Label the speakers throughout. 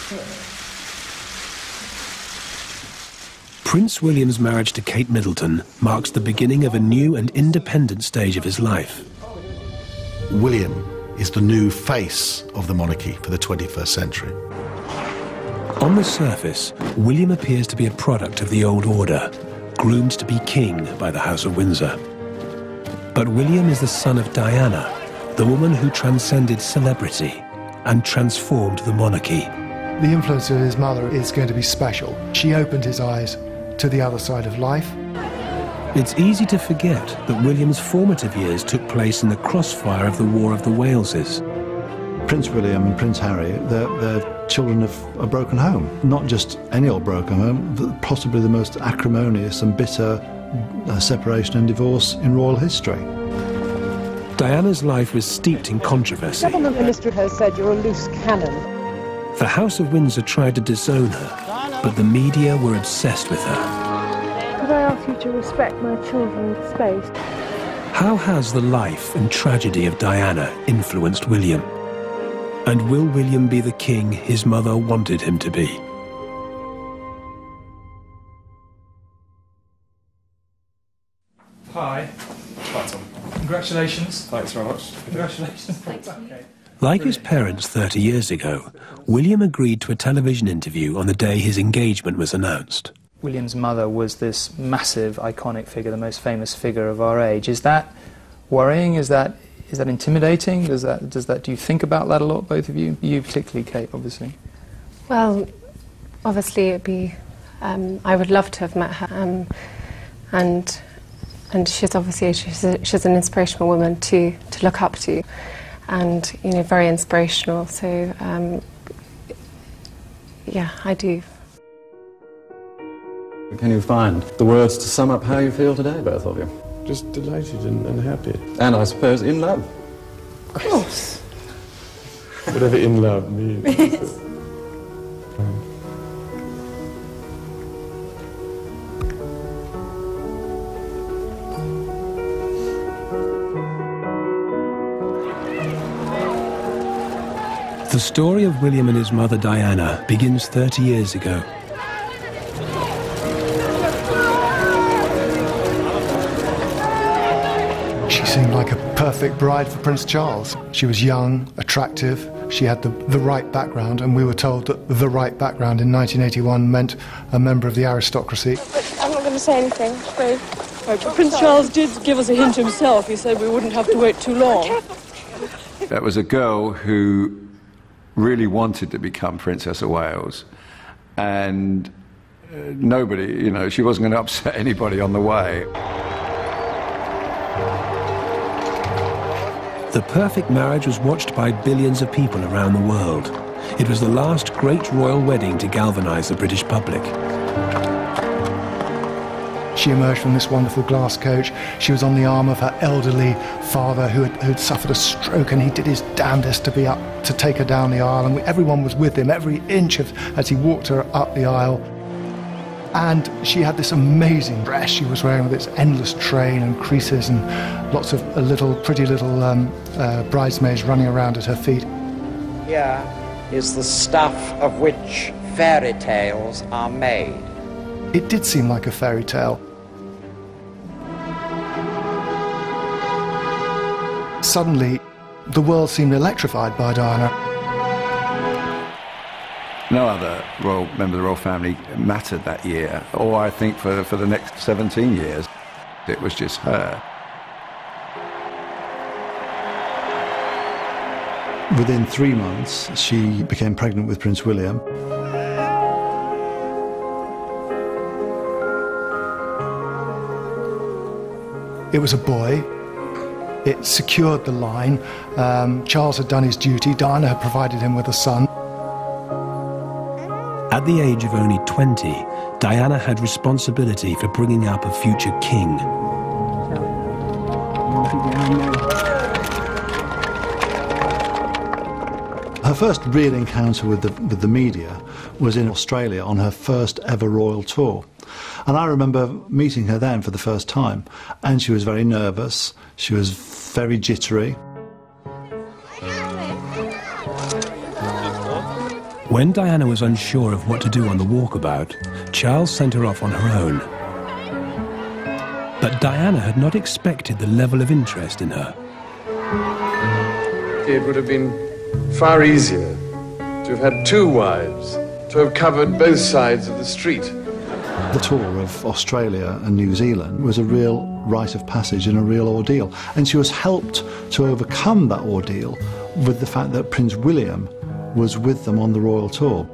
Speaker 1: Prince William's marriage to Kate Middleton marks the beginning of a new and independent stage of his life.
Speaker 2: William is the new face of the monarchy for the 21st century.
Speaker 1: On the surface, William appears to be a product of the old order, groomed to be king by the House of Windsor. But William is the son of Diana, the woman who transcended celebrity and transformed the monarchy.
Speaker 3: The influence of his mother is going to be special. She opened his eyes to the other side of life.
Speaker 1: It's easy to forget that William's formative years took place in the crossfire of the War of the Waleses.
Speaker 4: Prince William and Prince Harry, they're children of a broken home. Not just any old broken home, but possibly the most acrimonious and bitter separation and divorce in royal history.
Speaker 1: Diana's life was steeped in controversy.
Speaker 5: The government minister has said you're a loose cannon.
Speaker 1: The House of Windsor tried to disown her, but the media were obsessed with her.
Speaker 6: Could I ask you to respect my children's space?
Speaker 1: How has the life and tragedy of Diana influenced William? And will William be the king his mother wanted him to be?
Speaker 7: Hi. Hi, Tom. Congratulations.
Speaker 8: Thanks very much.
Speaker 7: Congratulations. Okay.
Speaker 1: Like his parents 30 years ago, William agreed to a television interview on the day his engagement was announced.
Speaker 7: William's mother was this massive, iconic figure, the most famous figure of our age. Is that worrying? Is that intimidating? Do you think about that a lot, both of you? You particularly, Kate, obviously.
Speaker 6: Well, obviously it'd be, I would love to have met her, and she's obviously, she's an inspirational woman to look up to, and, you know, very inspirational, so, yeah, I do.
Speaker 8: Can you find the words to sum up how you feel today, both of you?
Speaker 9: Just delighted and happy.
Speaker 8: And I suppose in love.
Speaker 6: Of course.
Speaker 9: Whatever in love means.
Speaker 1: The story of William and his mother Diana begins 30 years ago.
Speaker 3: She seemed like a perfect bride for Prince Charles. She was young, attractive, she had the right background, and we were told that the right background in 1981 meant a member of the aristocracy.
Speaker 10: But I'm not going to say anything, I'm afraid. Right, but Prince Charles did give us a hint himself. He said we wouldn't have to wait too long.
Speaker 11: That was a girl who really wanted to become Princess of Wales, and nobody, you know, she wasn't going to upset anybody on the way.
Speaker 1: The perfect marriage was watched by billions of people around the world. It was the last great royal wedding to galvanize the British public.
Speaker 3: She emerged from this wonderful glass coach. She was on the arm of her elderly father who had suffered a stroke, and he did his damnedest to be up to take her down the aisle, and everyone was with him every inch as he walked her up the aisle. And she had this amazing dress she was wearing with its endless train and creases and lots of pretty little bridesmaids running around at her feet.
Speaker 12: Here is the stuff of which fairy tales are made.
Speaker 3: It did seem like a fairy tale. Suddenly, the world seemed electrified by Diana.
Speaker 11: No other royal member of the royal family mattered that year, or I think for the next 17 years. It was just her.
Speaker 4: Within 3 months, she became pregnant with Prince William.
Speaker 3: It was a boy. It secured the line. Charles had done his duty. Diana had provided him with a son.
Speaker 1: At the age of only 20, Diana had responsibility for bringing up a future king.
Speaker 4: Her first real encounter with the media was in Australia on her first ever royal tour. And I remember meeting her then for the first time, and she was very nervous, she was very jittery.
Speaker 1: When Diana was unsure of what to do on the walkabout, Charles sent her off on her own. But Diana had not expected the level of interest in her.
Speaker 9: It would have been far easier to have had 2 wives, to have covered both sides of the street.
Speaker 4: The tour of Australia and New Zealand was a real rite of passage and a real ordeal. And she was helped to overcome that ordeal with the fact that Prince William was with them on the royal tour.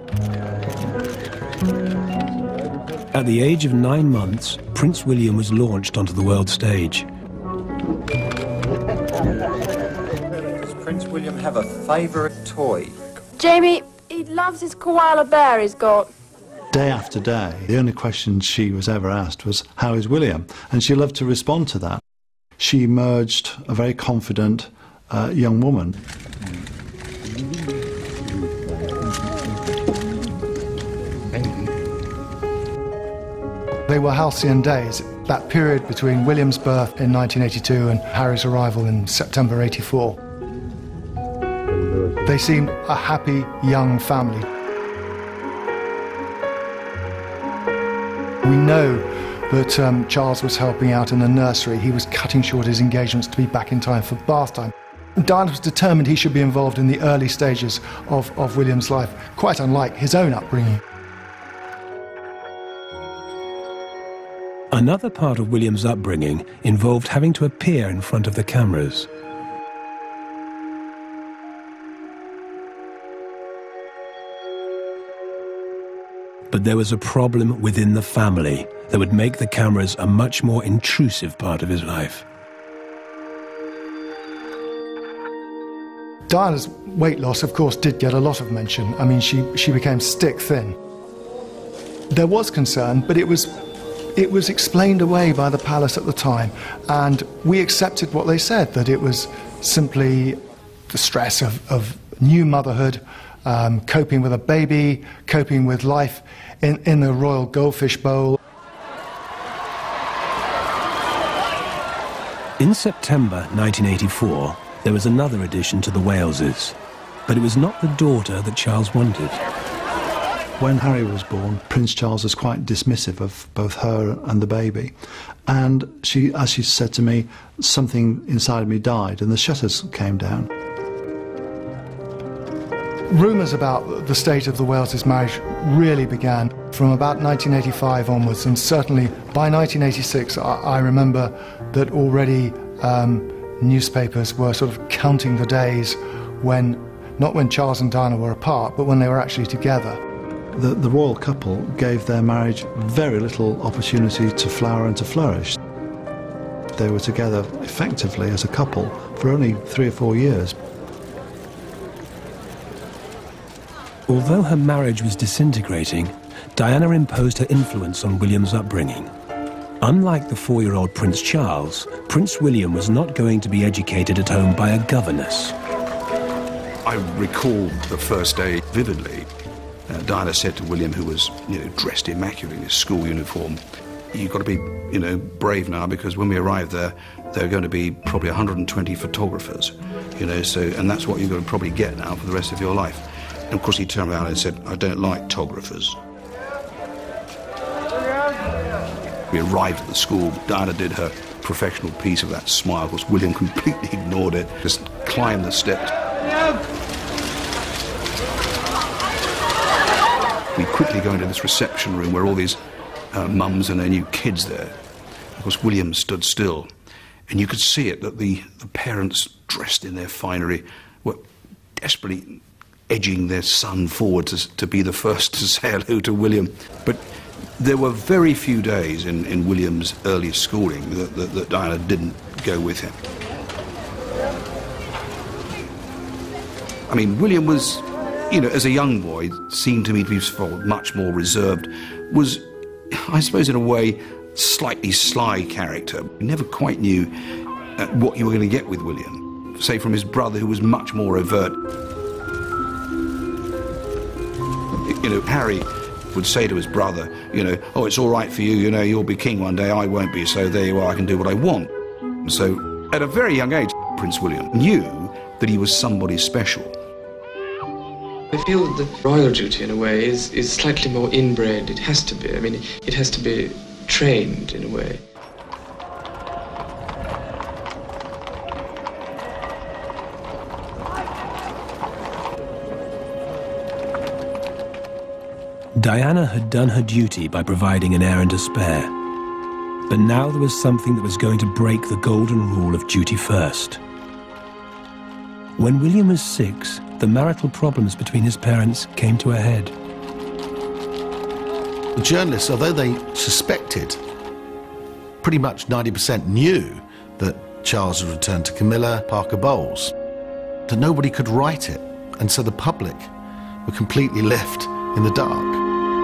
Speaker 1: At the age of 9 months, Prince William was launched onto the world stage.
Speaker 12: Does Prince William have a favourite toy?
Speaker 10: Jamie, he loves his koala bear he's got.
Speaker 4: Day after day, the only question she was ever asked was, "How is William?" And she loved to respond to that. She emerged a very confident young woman.
Speaker 3: They were halcyon days, that period between William's birth in 1982 and Harry's arrival in September '84. They seemed a happy young family. We know that Charles was helping out in the nursery. He was cutting short his engagements to be back in time for bath time. Diana was determined he should be involved in the early stages of William's life, quite unlike his own upbringing.
Speaker 1: Another part of William's upbringing involved having to appear in front of the cameras. But there was a problem within the family that would make the cameras a much more intrusive part of his life.
Speaker 3: Diana's weight loss, of course, did get a lot of mention. I mean, she became stick thin. There was concern, but it was explained away by the palace at the time, and we accepted what they said, that it was simply the stress of new motherhood, coping with a baby, coping with life in the Royal Goldfish Bowl.
Speaker 1: In September 1984, there was another addition to the Waleses, but it was not the daughter that Charles wanted.
Speaker 4: When Harry was born, Prince Charles was quite dismissive of both her and the baby. And as she said to me, something inside me died and the shutters came down.
Speaker 3: Rumours about the state of the Waleses' marriage really began from about 1985 onwards, and certainly by 1986 I remember that already newspapers were sort of counting the days when, not when Charles and Diana were apart, but when they were actually together.
Speaker 4: The royal couple gave their marriage very little opportunity to flower and to flourish. They were together effectively as a couple for only 3 or 4 years.
Speaker 1: Although her marriage was disintegrating, Diana imposed her influence on William's upbringing. Unlike the 4-year-old Prince Charles, Prince William was not going to be educated at home by a governess.
Speaker 13: I recall the first day vividly. Diana said to William, who was, dressed immaculately in his school uniform, "You've got to be, brave now, because when we arrive there are going to be probably 120 photographers, and that's what you're going to probably get now for the rest of your life." And of course he turned around and said, "I don't like tographers." We arrived at the school. Diana did her professional piece of that smile. Of course, William completely ignored it, just climbed the steps. We quickly go into this reception room where all these mums and their new kids there. Of course, William stood still, and you could see it that the parents, dressed in their finery, were desperately edging their son forward to be the first to say hello to William. But there were very few days in William's early schooling that Diana didn't go with him. I mean, William was, as a young boy, seemed to me to be much more reserved, was, I suppose in a way, slightly sly character. You never quite knew what you were going to get with William, say from his brother, who was much more overt. Harry would say to his brother, "Oh, it's all right for you, you'll be king one day, I won't be, so there you are, I can do what I want." So, at a very young age, Prince William knew that he was somebody special.
Speaker 14: I feel that the royal duty, in a way, is slightly more inbred. It has to be. I mean, it has to be trained, in a way.
Speaker 1: Diana had done her duty by providing an heir and a spare. But now there was something that was going to break the golden rule of duty first. When William was 6, the marital problems between his parents came to a head.
Speaker 2: The journalists, although they suspected, pretty much 90% knew that Charles had returned to Camilla Parker Bowles, that nobody could write it, and so the public were completely left in the dark.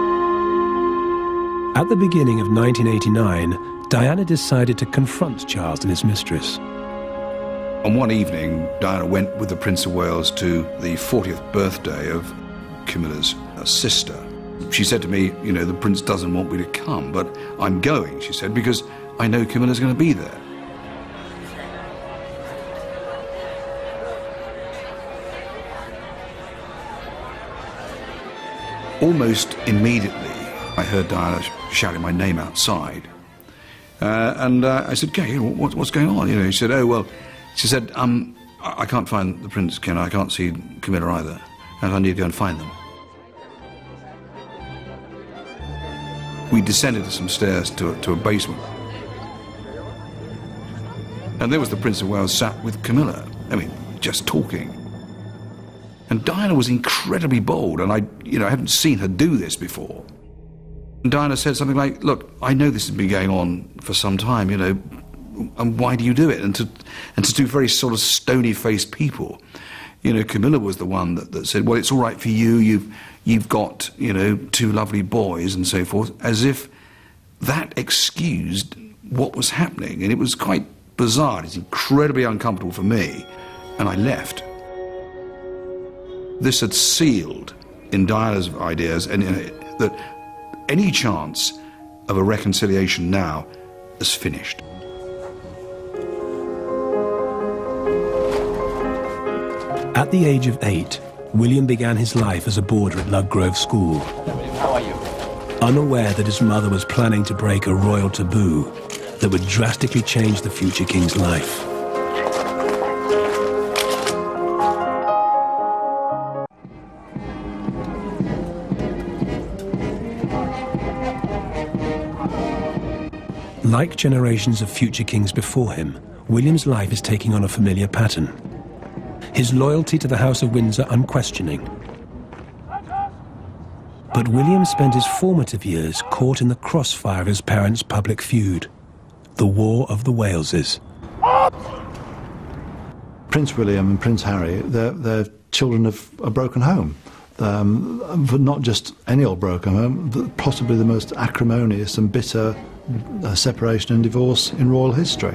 Speaker 1: At the beginning of 1989, Diana decided to confront Charles and his mistress.
Speaker 13: On one evening, Diana went with the Prince of Wales to the 40th birthday of Camilla's sister. She said to me, you know, the Prince doesn't want me to come, but I'm going, she said, because I know Camilla's going to be there. Almost immediately, I heard Diana shouting my name outside. And I said, "Okay, what's going on?" You know, she said, "Oh, well," she said, I can't find the Prince, Ken. I can't see Camilla either. And I need to go and find them." We descended some stairs to a basement. And there was the Prince of Wales sat with Camilla. I mean, just talking. And Diana was incredibly bold, and I haven't seen her do this before. And Diana said something like, "Look, I know this has been going on for some time, you know, and why do you do it?" And to do very sort of stony-faced people. You know, Camilla was the one that said, "Well, it's all right for you, you've got, you know, 2 lovely boys," and so forth, as if that excused what was happening. And it was quite bizarre. It's incredibly uncomfortable for me, and I left. This had sealed in Diana's ideas and that any chance of a reconciliation now is finished.
Speaker 1: At the age of 8, William began his life as a boarder at Ludgrove School.
Speaker 15: How are you?
Speaker 1: Unaware that his mother was planning to break a royal taboo that would drastically change the future king's life. Like generations of future kings before him, William's life is taking on a familiar pattern. His loyalty to the House of Windsor unquestioning. But William spent his formative years caught in the crossfire of his parents' public feud, the War of the Waleses.
Speaker 4: Prince William and Prince Harry, they're children of a broken home. But not just any old broken home, possibly the most acrimonious and bitter separation and divorce in royal history.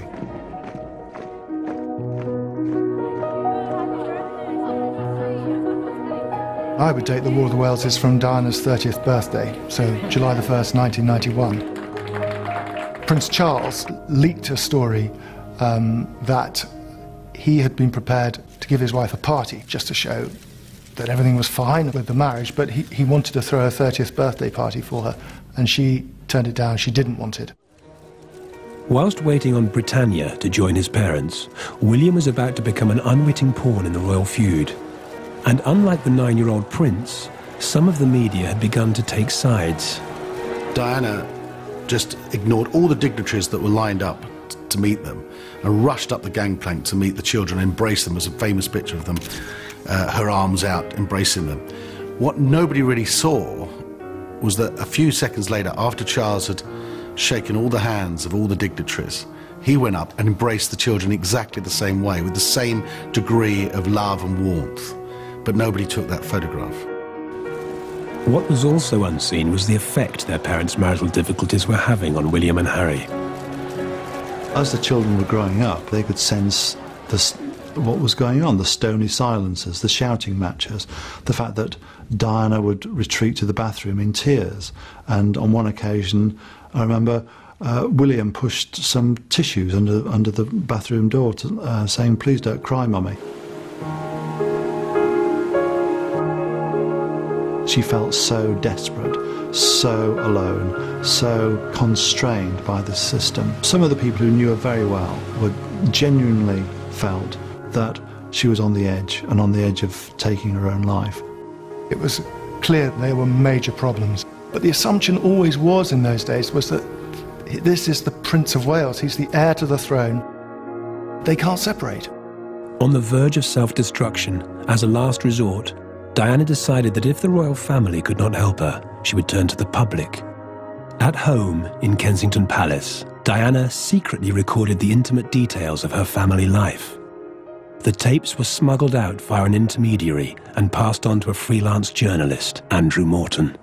Speaker 3: I would date the War of the Waleses from Diana's 30th birthday, so July the 1st, 1991. Prince Charles leaked a story that he had been prepared to give his wife a party just to show that everything was fine with the marriage, but he wanted to throw a 30th birthday party for her, and she turned it down. She didn't want it.
Speaker 1: Whilst waiting on Britannia to join his parents, William was about to become an unwitting pawn in the royal feud. And unlike the 9-year-old prince, some of the media had begun to take sides.
Speaker 2: Diana just ignored all the dignitaries that were lined up to meet them and rushed up the gangplank to meet the children, embrace them. There's a famous picture of them, her arms out, embracing them. What nobody really saw was that a few seconds later, after Charles had shaken all the hands of all the dignitaries, he went up and embraced the children exactly the same way, with the same degree of love and warmth. But nobody took that photograph.
Speaker 1: What was also unseen was the effect their parents' marital difficulties were having on William and Harry.
Speaker 4: As the children were growing up, they could sense what was going on, the stony silences, the shouting matches, the fact that Diana would retreat to the bathroom in tears. And on one occasion, I remember William pushed some tissues under the bathroom door, saying, "Please don't cry, Mummy." She felt so desperate, so alone, so constrained by the system. Some of the people who knew her very well were genuinely felt that she was on the edge, and on the edge of taking her own life.
Speaker 3: It was clear there were major problems. But the assumption always was in those days was that this is the Prince of Wales, he's the heir to the throne. They can't separate.
Speaker 1: On the verge of self-destruction, as a last resort, Diana decided that if the royal family could not help her, she would turn to the public. At home in Kensington Palace, Diana secretly recorded the intimate details of her family life. The tapes were smuggled out via an intermediary and passed on to a freelance journalist, Andrew Morton.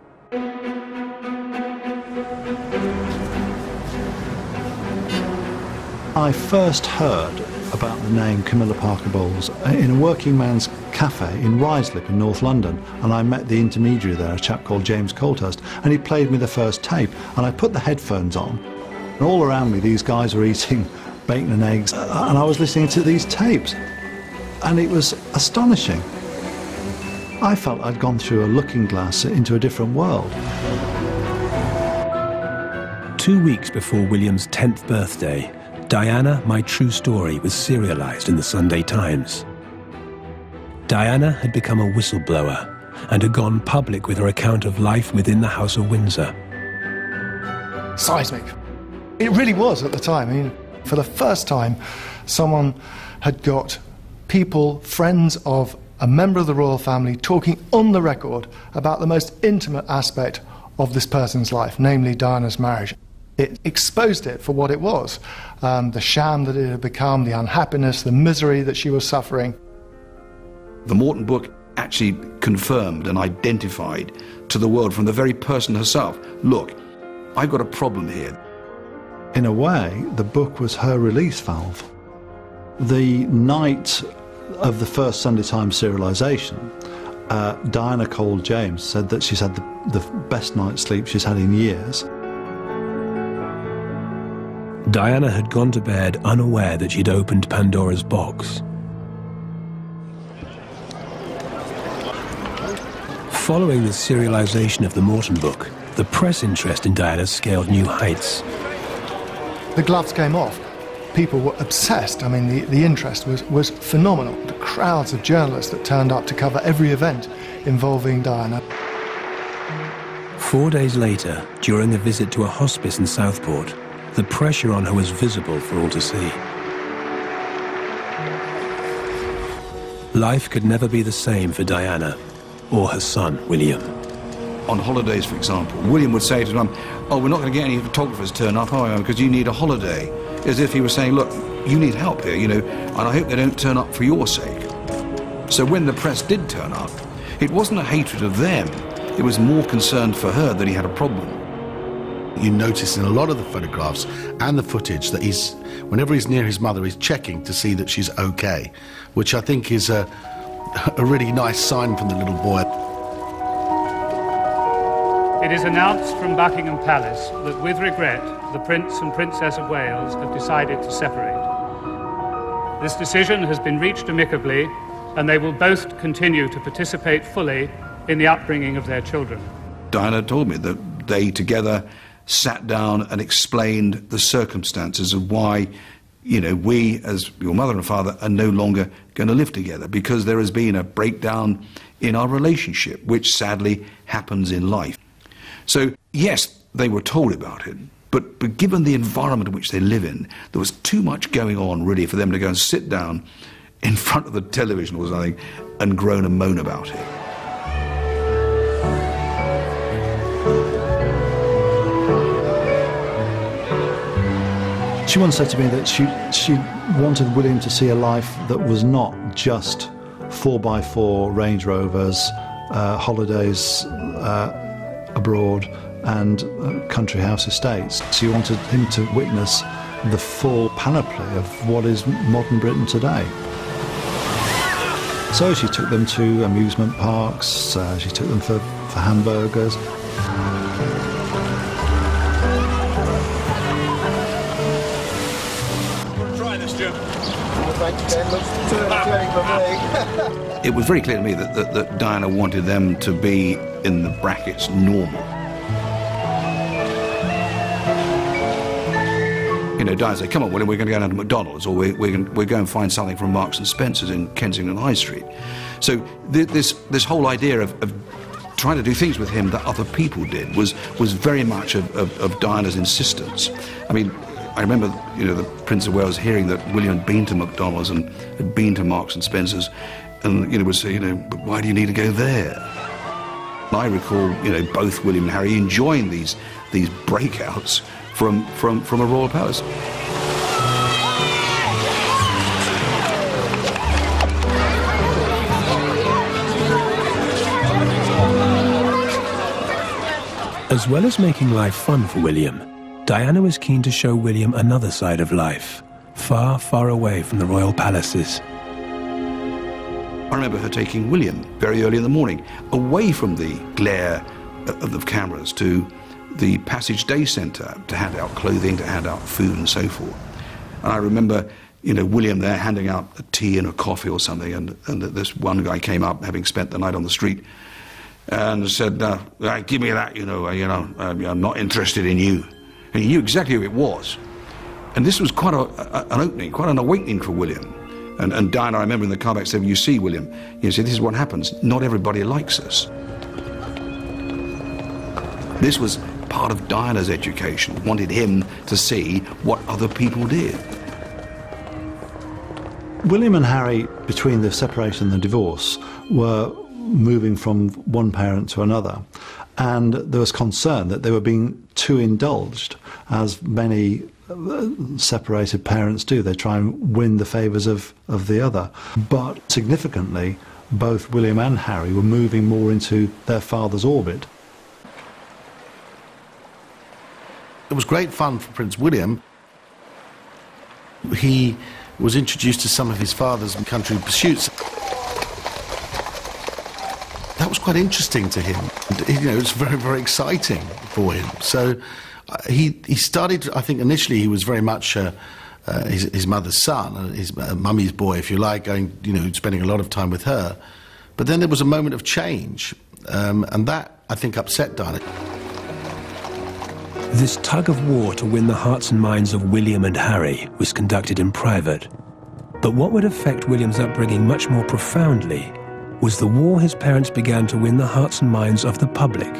Speaker 4: I first heard about the name Camilla Parker Bowles in a working man's cafe in Ruislip in North London, and I met the intermediary there, a chap called James Colthurst, and he played me the first tape, and I put the headphones on, and all around me these guys were eating bacon and eggs, and I was listening to these tapes, and it was astonishing. I felt I'd gone through a looking glass into a different world.
Speaker 1: 2 weeks before William's 10th birthday, Diana, My True Story was serialized in the Sunday Times. Diana had become a whistleblower and had gone public with her account of life within the House of Windsor.
Speaker 3: Seismic. It really was at the time. I mean, for the first time, someone had got people, friends of a member of the royal family, talking on the record about the most intimate aspect of this person's life, namely Diana's marriage. It exposed it for what it was, the sham that it had become, the unhappiness, the misery that she was suffering.
Speaker 13: The Morton book actually confirmed and identified to the world from the very person herself, look, I've got a problem here.
Speaker 4: In a way, the book was her release valve. The night of the first Sunday Times serialisation, Diana called James, said that she's had the best night's sleep she's had in years.
Speaker 1: Diana had gone to bed unaware that she'd opened Pandora's box. Following the serialization of the Morton book, the press interest in Diana scaled new heights.
Speaker 3: The gloves came off. People were obsessed. I mean, the interest was phenomenal. The crowds of journalists that turned up to cover every event involving Diana.
Speaker 1: 4 days later, during a visit to a hospice in Southport, the pressure on her was visible for all to see. Life could never be the same for Diana or her son, William.
Speaker 13: On holidays, for example, William would say to them, oh, we're not going to get any photographers turn up, are we, because you need a holiday. As if he was saying, look, you need help here, you know, and I hope they don't turn up for your sake. So when the press did turn up, it wasn't a hatred of them, it was more concern for her that he had a problem.
Speaker 2: You notice in a lot of the photographs and the footage that whenever he's near his mother, he's checking to see that she's okay, which I think is a really nice sign from the little boy.
Speaker 15: It is announced from Buckingham Palace that with regret, the Prince and Princess of Wales have decided to separate. This decision has been reached amicably, and they will both continue to participate fully in the upbringing of their children.
Speaker 13: Diana told me that they together sat down and explained the circumstances of why, you know, we, as your mother and father, are no longer going to live together because there has been a breakdown in our relationship, which sadly happens in life. So, yes, they were told about it, but given the environment in which they live in, there was too much going on, really, for them to go and sit down in front of the television or something and groan and moan about it.
Speaker 4: She once said to me that she wanted William to see a life that was not just 4x4 Range Rovers, holidays abroad and country house estates. She wanted him to witness the full panoply of what is modern Britain today. So she took them to amusement parks, she took them for hamburgers.
Speaker 13: It was very clear to me that Diana wanted them to be, in the brackets, normal. You know, Diana said, come on, William, we're going to go down to McDonald's, or we're going to find something from Marks and Spencer's in Kensington High Street. So this whole idea of trying to do things with him that other people did was very much of Diana's insistence. I mean, I remember, you know, the Prince of Wales hearing that William had been to McDonald's and had been to Marks and Spencer's, and, you know, would say, you know, but why do you need to go there? I recall, you know, both William and Harry enjoying these breakouts from a royal palace.
Speaker 1: As well as making life fun for William, Diana was keen to show William another side of life, far, far away from the royal palaces.
Speaker 13: I remember her taking William very early in the morning, away from the glare of the cameras, to the Passage Day Centre to hand out clothing, to hand out food and so forth. And I remember, you know, William there handing out a tea and a coffee or something, and this one guy came up, having spent the night on the street, and said, give me that, I'm not interested in you. And he knew exactly who it was. And this was quite an opening, quite an awakening for William. And Diana, I remember in the car back, said, you see, William, you see, this is what happens. Not everybody likes us. This was part of Diana's education, wanted him to see what other people did.
Speaker 4: William and Harry, between the separation and the divorce, were moving from one parent to another, and there was concern that they were being too indulged, as many separated parents do. They try and win the favours of the other. But significantly, both William and Harry were moving more into their father's orbit.
Speaker 2: It was great fun for Prince William. He was introduced to some of his father's country pursuits. That was quite interesting to him. You know, it was very, very exciting for him. So he started, I think initially he was very much his mother's son, his mummy's boy, if you like, going, you know, spending a lot of time with her. But then there was a moment of change, and that, I think, upset Diana.
Speaker 1: This tug of war to win the hearts and minds of William and Harry was conducted in private. But what would affect William's upbringing much more profoundly was the war his parents began to win the hearts and minds of the public.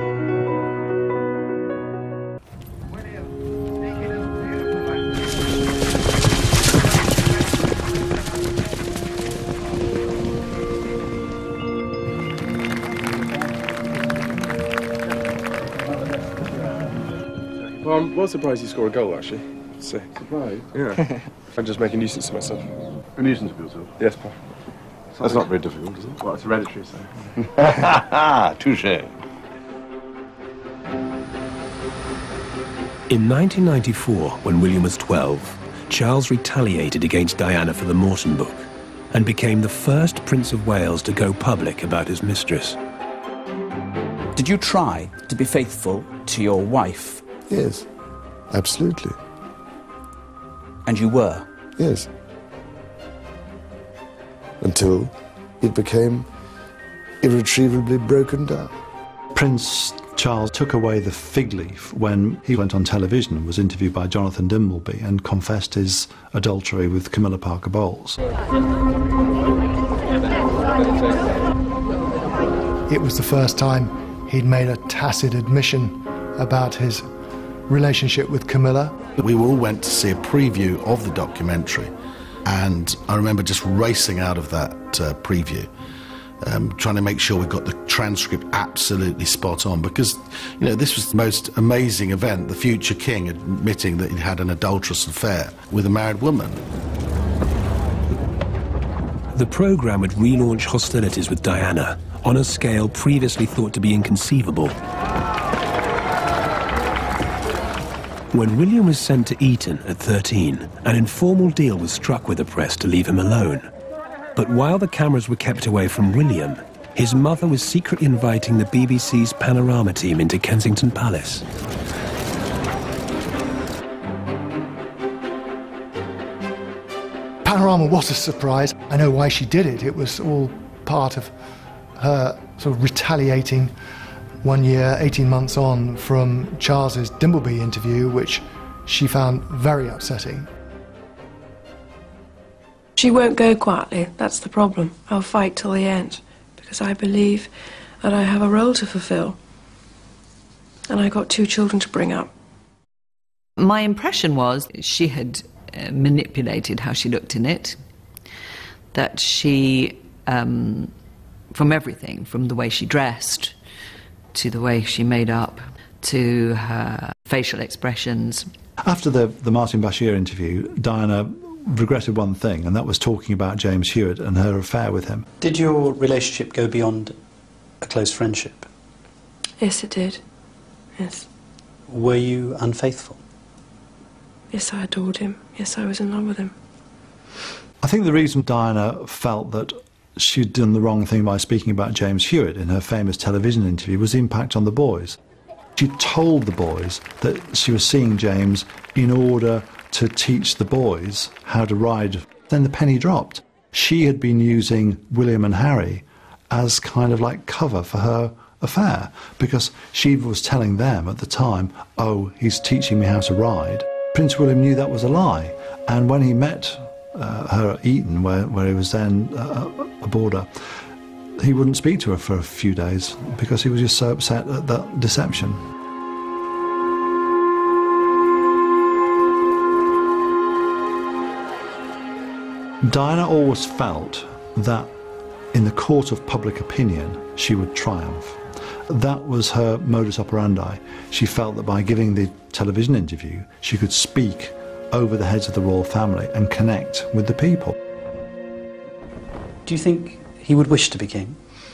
Speaker 9: Well, I'm well surprised you scored a goal, actually. Surprised? Yeah. I'm just making a nuisance of myself.
Speaker 16: A nuisance of yourself?
Speaker 9: Yes, Pa.
Speaker 16: That's not very difficult, is it?
Speaker 9: Well, it's hereditary, so...
Speaker 16: Touché.
Speaker 1: In 1994, when William was 12, Charles retaliated against Diana for the Morton book and became the first Prince of Wales to go public about his mistress.
Speaker 17: Did you try to be faithful to your wife?
Speaker 16: Yes, absolutely.
Speaker 17: And you were?
Speaker 16: Yes. Until it became irretrievably broken down.
Speaker 4: Prince Charles took away the fig leaf when he went on television and was interviewed by Jonathan Dimbleby and confessed his adultery with Camilla Parker Bowles.
Speaker 3: It was the first time he'd made a tacit admission about his relationship with Camilla.
Speaker 2: We all went to see a preview of the documentary, and I remember just racing out of that preview, trying to make sure we got the transcript absolutely spot on, because, you know, this was the most amazing event, the future king admitting that he'd had an adulterous affair with a married woman.
Speaker 1: The programme would relaunch hostilities with Diana on a scale previously thought to be inconceivable. When William was sent to Eton at 13, an informal deal was struck with the press to leave him alone. But while the cameras were kept away from William, his mother was secretly inviting the BBC's Panorama team into Kensington Palace.
Speaker 3: Panorama was a surprise. I know why she did it. It was all part of her sort of retaliating 1 year, 18 months on from Charles's Dimbleby interview, which she found very upsetting.
Speaker 10: She won't go quietly, that's the problem. I'll fight till the end, because I believe that I have a role to fulfill. And I got 2 children to bring up.
Speaker 18: My impression was she had manipulated how she looked in it, that she, from everything, from the way she dressed, to the way she made up, to her facial expressions.
Speaker 4: After the Martin Bashir interview, Diana regretted one thing, and that was talking about James Hewitt and her affair with him.
Speaker 19: Did your relationship go beyond a close friendship?
Speaker 10: Yes, it did. Yes.
Speaker 19: Were you unfaithful?
Speaker 10: Yes, I adored him. Yes, I was in love with him.
Speaker 4: I think the reason Diana felt that she'd done the wrong thing by speaking about James Hewitt in her famous television interview was the impact on the boys. She told the boys that she was seeing James in order to teach the boys how to ride. Then the penny dropped. She had been using William and Harry as kind of like cover for her affair, because she was telling them at the time, oh, he's teaching me how to ride. Prince William knew that was a lie, and when he met her at Eton, where he was then a boarder, he wouldn't speak to her for a few days because he was just so upset at that deception. Diana always felt that in the court of public opinion she would triumph. That was her modus operandi. She felt that by giving the television interview she could speak over the heads of the royal family and connect with the people.
Speaker 19: Do you think he would wish to be king?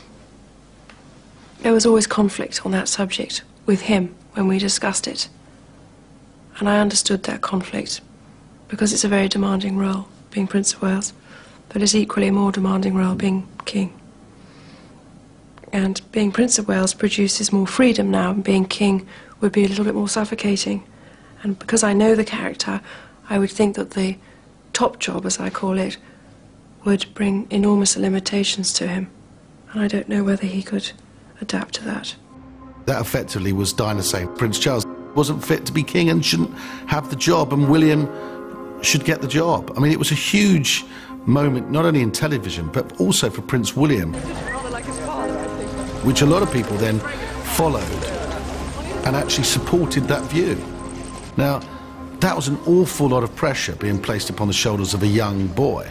Speaker 10: There was always conflict on that subject with him when we discussed it. And I understood that conflict because it's a very demanding role, being Prince of Wales, but it's equally a more demanding role being king. And being Prince of Wales produces more freedom now, and being king would be a little bit more suffocating. And because I know the character, I would think that the top job, as I call it, would bring enormous limitations to him. And I don't know whether he could adapt to that.
Speaker 2: That effectively was Diana saying Prince Charles wasn't fit to be king and shouldn't have the job, and William should get the job. I mean, it was a huge moment, not only in television, but also for Prince William, which a lot of people then followed and actually supported that view. Now, that was an awful lot of pressure being placed upon the shoulders of a young boy.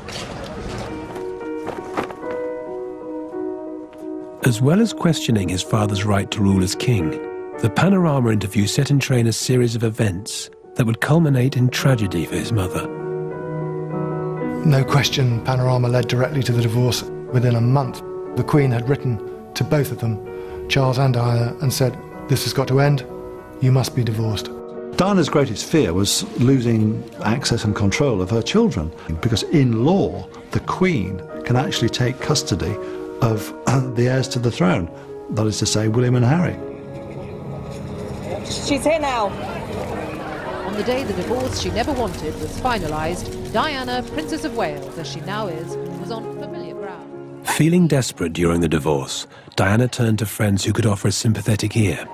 Speaker 1: As well as questioning his father's right to rule as king, the Panorama interview set in train a series of events that would culminate in tragedy for his mother.
Speaker 3: No question, Panorama led directly to the divorce. Within a month, the Queen had written to both of them, Charles and Diana, and said, this has got to end, you must be divorced.
Speaker 4: Diana's greatest fear was losing access and control of her children, because in law, the Queen can actually take custody of the heirs to the throne, that is to say, William and Harry.
Speaker 5: She's here now.
Speaker 20: On the day the divorce she never wanted was finalised, Diana, Princess of Wales, as she now is, was on familiar ground.
Speaker 1: Feeling desperate during the divorce, Diana turned to friends who could offer a sympathetic ear.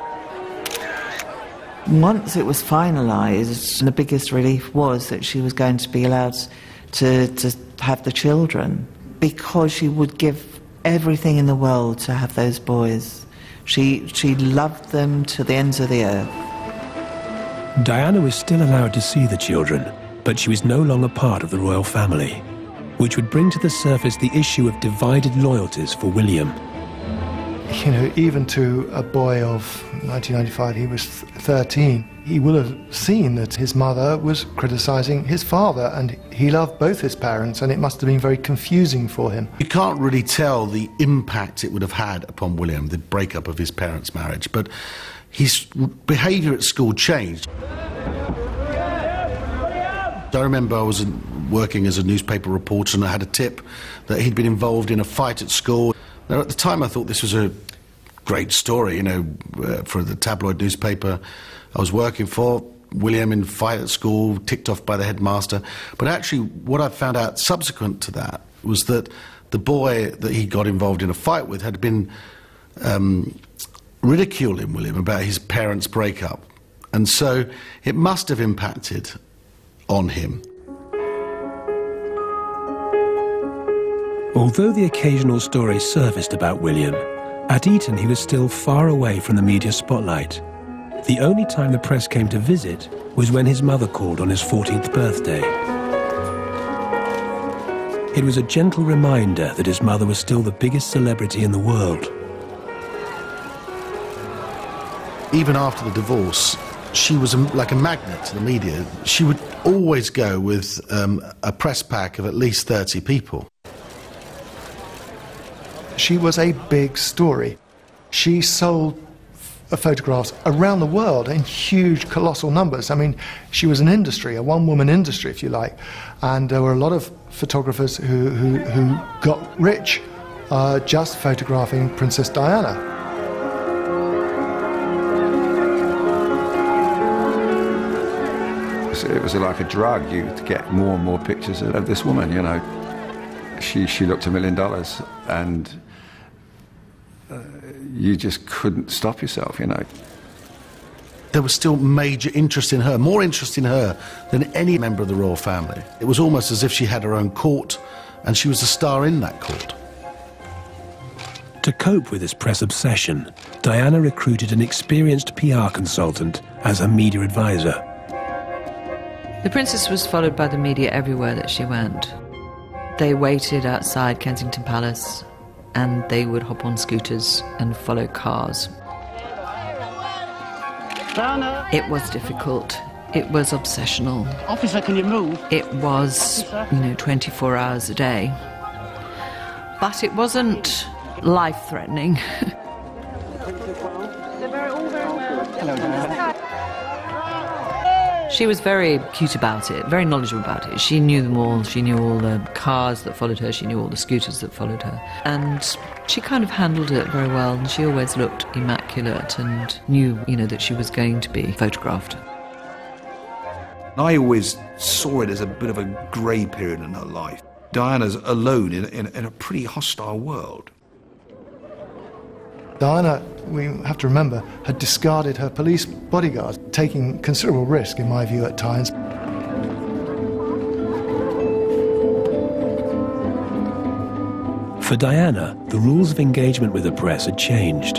Speaker 21: Once it was finalised, the biggest relief was that she was going to be allowed to have the children, because she would give everything in the world to have those boys. She loved them to the ends of the earth.
Speaker 1: Diana was still allowed to see the children, but she was no longer part of the royal family, which would bring to the surface the issue of divided loyalties for William.
Speaker 3: You know, even to a boy of 1995, he was 13, he will have seen that his mother was criticising his father, and he loved both his parents, and it must have been very confusing for him.
Speaker 2: You can't really tell the impact it would have had upon William, the breakup of his parents' marriage, but his behaviour at school changed. I remember I was working as a newspaper reporter, and I had a tip that he'd been involved in a fight at school. Now, at the time, I thought this was a great story, you know, for the tabloid newspaper I was working for. William in fight at school, ticked off by the headmaster. But actually, what I found out subsequent to that was that the boy that he got involved in a fight with had been ridiculing William about his parents' breakup. And so it must have impacted on him.
Speaker 1: Although the occasional story surfaced about William, at Eton he was still far away from the media spotlight. The only time the press came to visit was when his mother called on his 14th birthday. It was a gentle reminder that his mother was still the biggest celebrity in the world.
Speaker 2: Even after the divorce, she was like a magnet to the media. She would always go with a press pack of at least 30 people.
Speaker 3: She was a big story. She sold photographs around the world in huge, colossal numbers. I mean, she was an industry, a one-woman industry, if you like. And there were a lot of photographers who got rich just photographing Princess Diana.
Speaker 11: It was like a drug, to get more and more pictures of this woman, you know. She looked $1 million, and you just couldn't stop yourself, you know.
Speaker 2: There was still major interest in her, more interest in her than any member of the royal family. It was almost as if she had her own court, and she was a star in that court.
Speaker 1: To cope with this press obsession, Diana recruited an experienced PR consultant as her media advisor.
Speaker 18: The princess was followed by the media everywhere that she went. They waited outside Kensington Palace, and they would hop on scooters and follow cars. It was difficult. It was obsessional.
Speaker 7: Officer, can you move?
Speaker 18: It was, 24 hours a day. But it wasn't life-threatening.
Speaker 7: Hello, Diana.
Speaker 18: She was very cute about it, very knowledgeable about it. She knew them all. She knew all the cars that followed her. She knew all the scooters that followed her. And she kind of handled it very well. And she always looked immaculate and knew, that she was going to be photographed.
Speaker 13: I always saw it as a bit of a grey period in her life. Diana's alone in a pretty hostile world.
Speaker 3: Diana, we have to remember, had discarded her police bodyguards, taking considerable risk, in my view, at times.
Speaker 1: For Diana, the rules of engagement with the press had changed.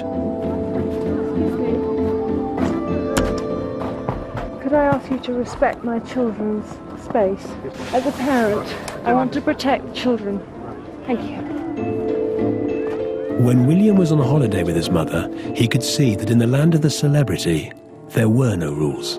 Speaker 22: Could I ask you to respect my children's space? As a parent, I want to protect children. Thank you.
Speaker 1: When William was on holiday with his mother, he could see that in the land of the celebrity, there were no rules.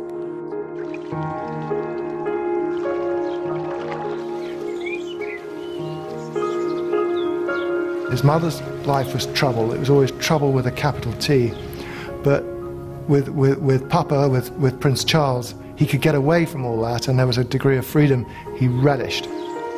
Speaker 3: His mother's life was trouble. It was always trouble with a capital T. But with Papa, with Prince Charles, he could get away from all that, and there was a degree of freedom he relished.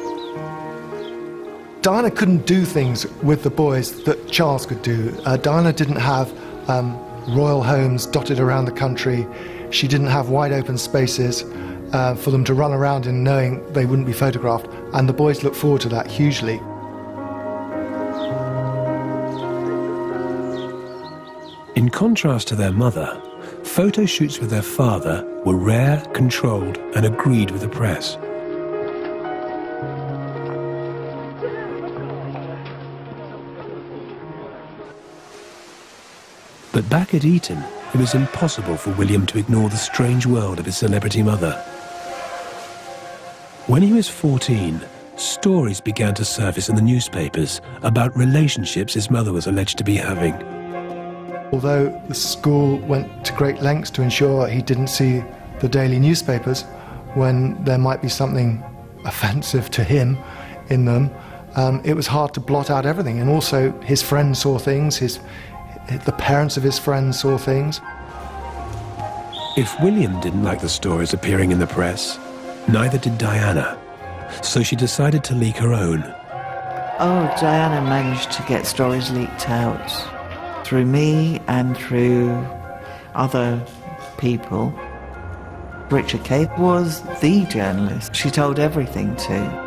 Speaker 3: Diana couldn't do things with the boys that Charles could do. Diana didn't have royal homes dotted around the country. She didn't have wide open spaces for them to run around in, knowing they wouldn't be photographed, and the boys looked forward to that hugely.
Speaker 1: In contrast to their mother, photo shoots with their father were rare, controlled, and agreed with the press. But back at Eton, it was impossible for William to ignore the strange world of his celebrity mother. When he was 14, stories began to surface in the newspapers about relationships his mother was alleged to be having.
Speaker 3: Although the school went to great lengths to ensure he didn't see the daily newspapers when there might be something offensive to him in them, it was hard to blot out everything. And also his friends saw things, the parents of his friends saw things.
Speaker 1: If William didn't like the stories appearing in the press, neither did Diana. So she decided to leak her own.
Speaker 21: Oh, Diana managed to get stories leaked out through me and through other people. Richard Kay was the journalist she told everything to.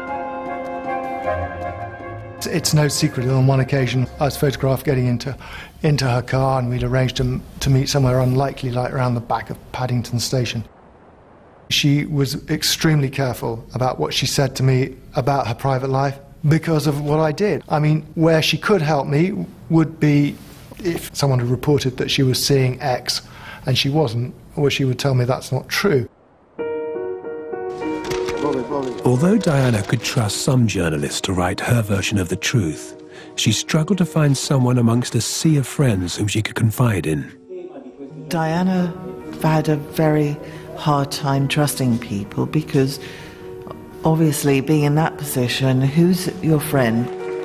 Speaker 3: It's no secret on one occasion I was photographed getting into her car, and we'd arranged to meet somewhere unlikely, like around the back of Paddington Station. She was extremely careful about what she said to me about her private life because of what I did. I mean, where she could help me would be if someone had reported that she was seeing X and she wasn't, or she would tell me that's not true.
Speaker 1: Although Diana could trust some journalists to write her version of the truth, she struggled to find someone amongst a sea of friends whom she could confide in.
Speaker 21: Diana had a very hard time trusting people because, obviously, being in that position, who's your friend?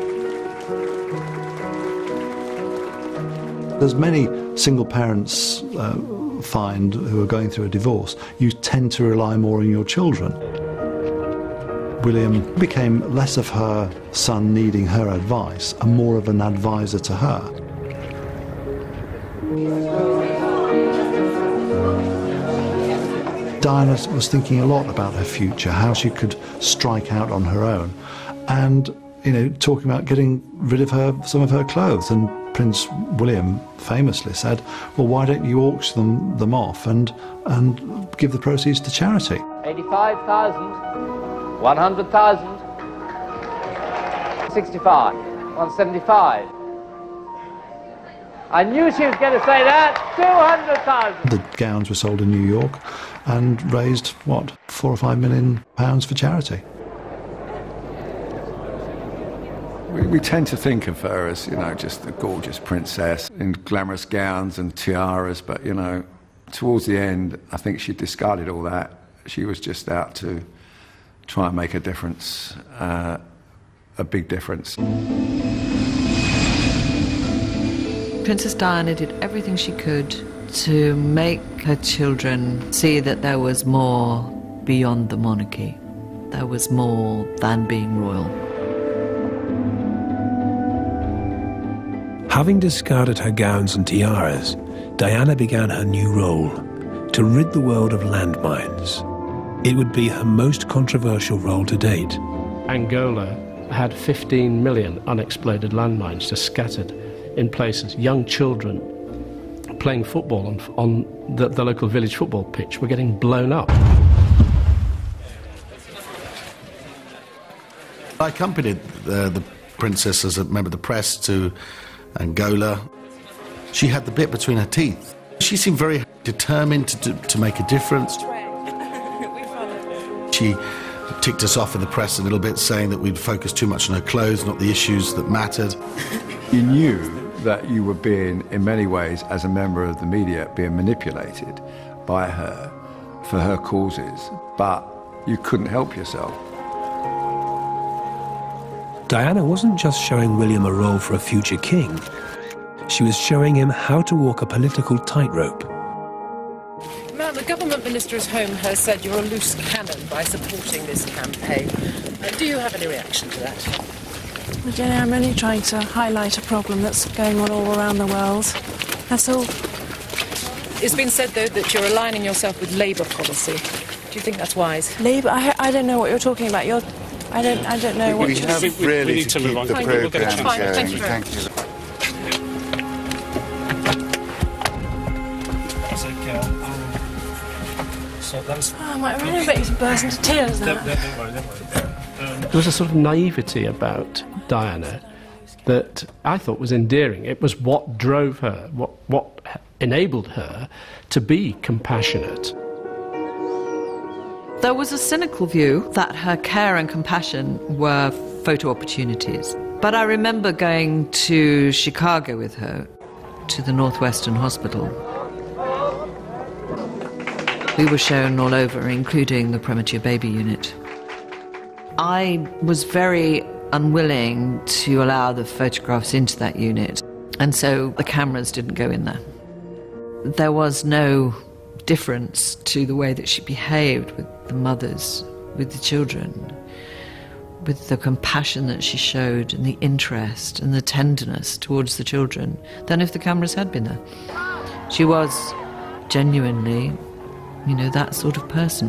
Speaker 4: There's many single parents find who are going through a divorce. You tend to rely more on your children. William became less of her son needing her advice and more of an advisor to her. Diana was thinking a lot about her future, how she could strike out on her own, and, you know, talking about getting rid of some of her clothes. And Prince William famously said, well, why don't you auction them off and give the proceeds to charity?
Speaker 6: 85,000. 100,000, 65, 175. I knew she was going to say that. 200,000.
Speaker 4: The gowns were sold in New York and raised, what, £4 or £5 million for charity.
Speaker 11: We tend to think of her as, you know, just a gorgeous princess in glamorous gowns and tiaras, but, you know, towards the end, I think she discarded all that. She was just out to try and make a difference, a big difference.
Speaker 18: Princess Diana did everything she could to make her children see that there was more beyond the monarchy. There was more than being royal.
Speaker 1: Having discarded her gowns and tiaras, Diana began her new role, to rid the world of landmines. It would be her most controversial role to date.
Speaker 8: Angola had 15 million unexploded landmines just scattered in places. Young children playing football on the local village football pitch were getting blown up.
Speaker 2: I accompanied the princess as a member of the press to Angola. She had the bit between her teeth. She seemed very determined to make a difference. She ticked us off in the press a little bit, saying that we'd focused too much on her clothes, not the issues that mattered.
Speaker 11: You knew that you were being, in many ways, as a member of the media, being manipulated by her for her causes, but you couldn't help yourself.
Speaker 1: Diana wasn't just showing William a role for a future king. She was showing him how to walk a political tightrope.
Speaker 20: Ma'am, the government minister's home has said you're a loose cannon by supporting this campaign. Do you have any reaction to that?
Speaker 10: Well, Jenny, I'm only trying to highlight a problem that's going on all around the world. That's all.
Speaker 20: It's been said, though, that you're aligning yourself with Labour policy. Do you think that's wise?
Speaker 10: Labour? I don't know what you're talking about. I don't know what you're...
Speaker 16: We need to move on.
Speaker 10: Thank you. Thank you very much. Oh, I really bet you burst into tears now.
Speaker 8: Don't worry. There was a sort of naivety about Diana that I thought was endearing. It was what drove her, what enabled her to be compassionate.
Speaker 18: There was a cynical view that her care and compassion were photo opportunities. But I remember going to Chicago with her, to the Northwestern Hospital. We were shown all over, including the premature baby unit. I was very unwilling to allow the photographs into that unit, and so the cameras didn't go in there. There was no difference to the way that she behaved with the mothers, with the children, with the compassion that she showed and the interest and the tenderness towards the children than if the cameras had been there. She was genuinely that sort of person.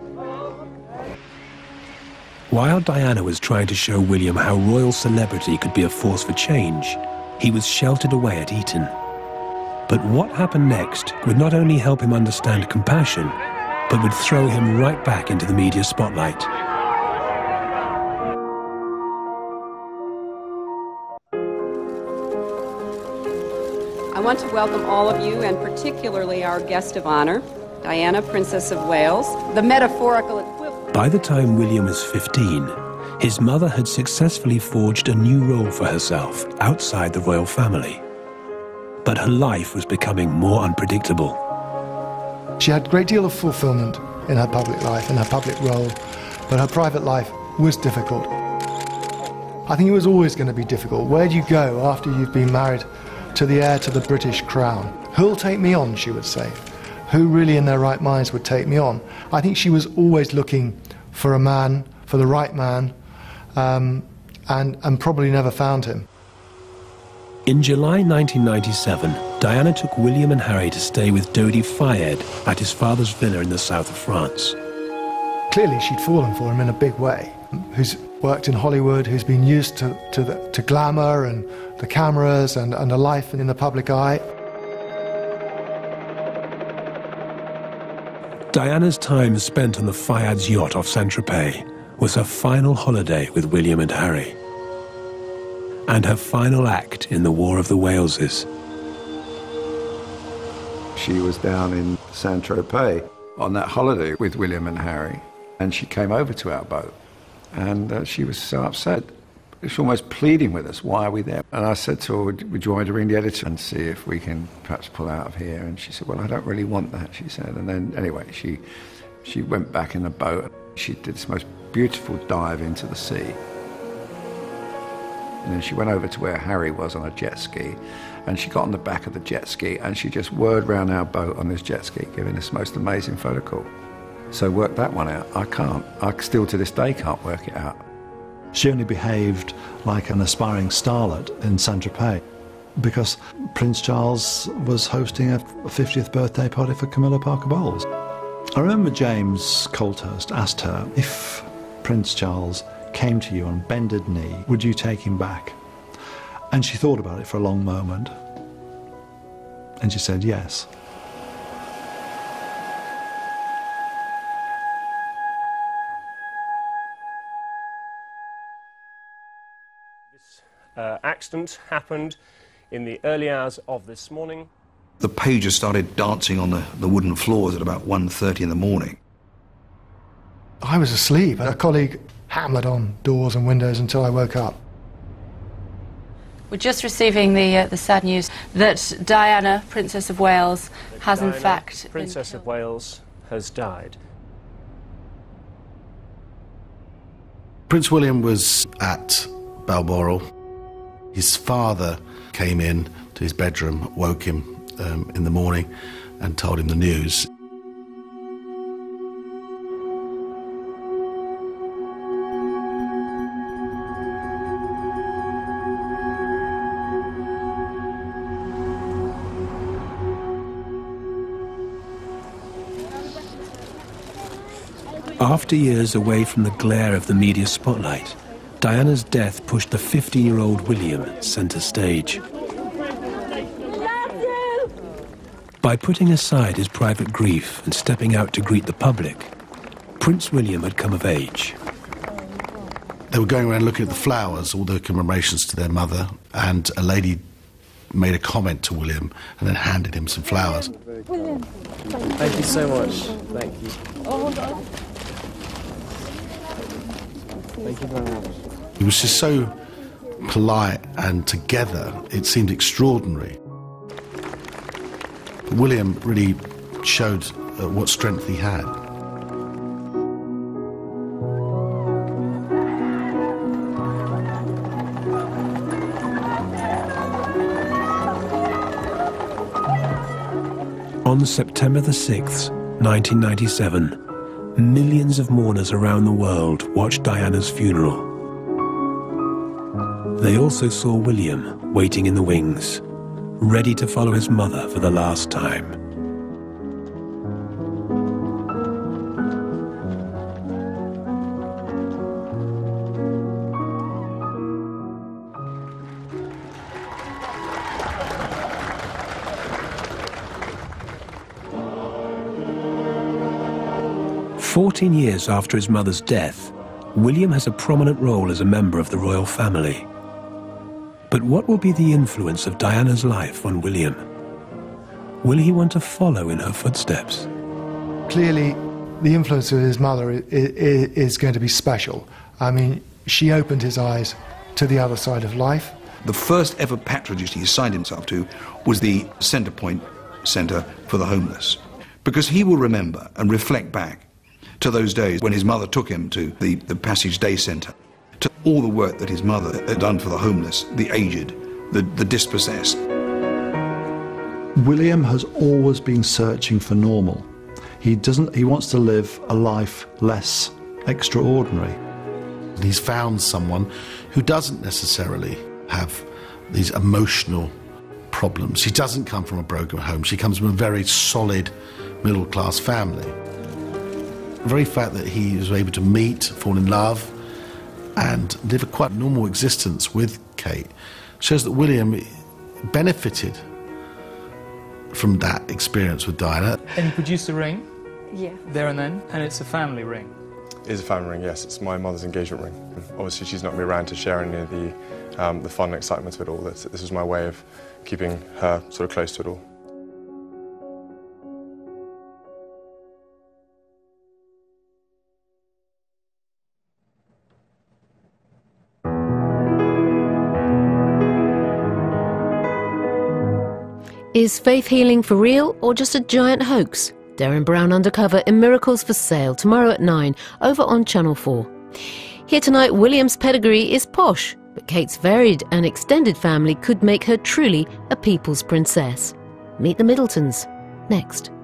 Speaker 1: While Diana was trying to show William how royal celebrity could be a force for change, he was sheltered away at Eton. But what happened next would not only help him understand compassion, but would throw him right back into the media spotlight.
Speaker 12: I want to welcome all of you, and particularly our guest of honor, Diana, Princess of Wales, the metaphorical equivalent.
Speaker 1: By the time William was 15, his mother had successfully forged a new role for herself outside the royal family. But her life was becoming more unpredictable.
Speaker 3: She had a great deal of fulfillment in her public life, in her public role, but her private life was difficult. I think it was always going to be difficult. Where do you go after you've been married to the heir to the British crown? Who'll take me on, she would say. Who really in their right minds would take me on? I think she was always looking for a man, for the right man, and probably never found him.
Speaker 1: In July 1997, Diana took William and Harry to stay with Dodi Fayed at his father's villa in the south of France.
Speaker 3: Clearly she'd fallen for him in a big way. Who's worked in Hollywood, who's been used to glamour and the cameras and a life in the public eye.
Speaker 1: Diana's time spent on the Fayed's yacht off Saint-Tropez was her final holiday with William and Harry, and her final act in the War of the Waleses.
Speaker 11: She was down in Saint-Tropez on that holiday with William and Harry, and she came over to our boat, and she was so upset. She was almost pleading with us, why are we there? And I said to her, would you want me to ring the editor and see if we can perhaps pull out of here? And she said, well, I don't really want that, she said. And then, anyway, she went back in the boat. She did this most beautiful dive into the sea. And then she went over to where Harry was on a jet ski, and she got on the back of the jet ski, and she just whirred round our boat on this jet ski, giving this most amazing photo call. So work that one out. I can't. I still to this day can't work it out.
Speaker 4: She only behaved like an aspiring starlet in Saint-Tropez because Prince Charles was hosting a 50th birthday party for Camilla Parker Bowles. I remember James Colthurst asked her, if Prince Charles came to you on bended knee, would you take him back? And she thought about it for a long moment, and she said yes.
Speaker 14: Accident happened in the early hours of this morning.
Speaker 13: The pages started dancing on the wooden floors at about 1:30 in the morning.
Speaker 3: I was asleep. A colleague hammered on doors and windows until I woke up.
Speaker 23: We're just receiving the sad news that Diana, Princess of Wales, has in fact been
Speaker 14: Princess of Wales has died.
Speaker 2: Prince William was at Balmoral. His father came in to his bedroom, woke him in the morning and told him the news.
Speaker 1: After years away from the glare of the media spotlight, Diana's death pushed the 15-year-old William centre stage. By putting aside his private grief and stepping out to greet the public, Prince William had come of age.
Speaker 2: They were going around looking at the flowers, all the commemorations to their mother, and a lady made a comment to William and then handed him some flowers.
Speaker 24: William,
Speaker 14: thank you so much. Thank you.
Speaker 24: Oh, God.
Speaker 14: Thank you very much.
Speaker 2: He was just so polite and together, it seemed extraordinary. William really showed what strength he had.
Speaker 1: On September the 6th, 1997, millions of mourners around the world watched Diana's funeral. They also saw William waiting in the wings, ready to follow his mother for the last time. 14 years after his mother's death, William has a prominent role as a member of the royal family. But what will be the influence of Diana's life on William? Will he want to follow in her footsteps?
Speaker 3: Clearly, the influence of his mother is going to be special. I mean, she opened his eyes to the other side of life.
Speaker 13: The first ever patronage he signed himself to was the Centrepoint Centre for the Homeless, because he will remember and reflect back to those days when his mother took him to the Passage Day Centre, to all the work that his mother had done for the homeless, the aged, the dispossessed.
Speaker 4: William has always been searching for normal. He wants to live a life less extraordinary.
Speaker 2: He's found someone who doesn't necessarily have these emotional problems. She doesn't come from a broken home. She comes from a very solid middle-class family. The very fact that he was able to meet, fall in love, and live a quite normal existence with Kate shows that William benefited from that experience with Diana.
Speaker 9: And you produced a ring?
Speaker 12: Yeah.
Speaker 9: There and then? And it's a family ring?
Speaker 15: It is a family ring, yes. It's my mother's engagement ring. Obviously, she's not going to be around to share any of the fun and excitement of it all. This was my way of keeping her sort of close to it all.
Speaker 20: Is faith healing for real or just a giant hoax? Derren Brown undercover in Miracles for Sale, tomorrow at 9, over on Channel 4. Here tonight, William's pedigree is posh, but Kate's varied and extended family could make her truly a people's princess. Meet the Middletons, next.